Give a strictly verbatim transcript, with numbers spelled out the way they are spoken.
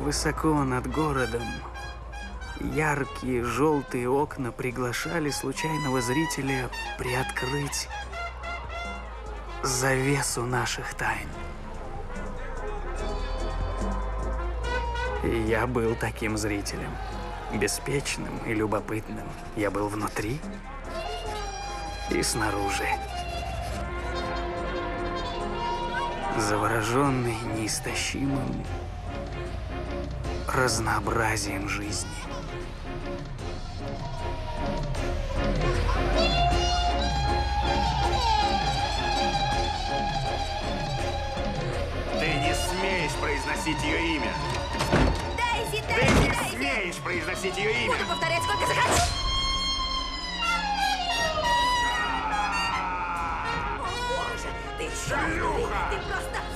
Высоко над городом яркие желтые окна приглашали случайного зрителя приоткрыть завесу наших тайн. И я был таким зрителем, беспечным и любопытным. Я был внутри и снаружи. Завороженный неистощимым разнообразием жизни. Ты не смеешь произносить ее имя. Дейзи, Ты Дейзи, не Дейзи! смеешь произносить ее имя. Буду повторять, сколько захочу. О, боже, ты чёрный, ты просто